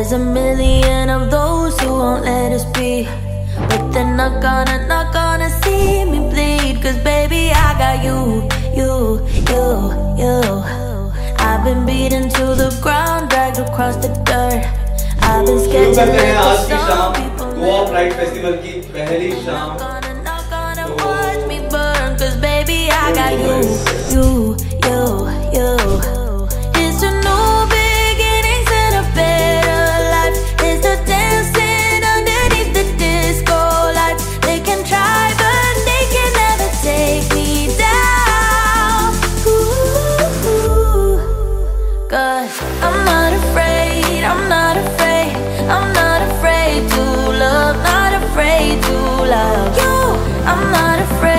There's a million of those who won't let us be, but they're not gonna see me bleed. Cause baby, I got you. I've been beaten to the ground, dragged across the dirt. I've been scared to let आज की the शाम sun people Goa pride festival की पहली शाम। not gonna watch me burn. Cause baby, I got you. It's a new beginnings and a better life. It's the dancing underneath the disco lights. They can try, but they can never take me down. Ooh, cause I'm not afraid, I'm not afraid, I'm not afraid to love, not afraid to love you. I'm not afraid.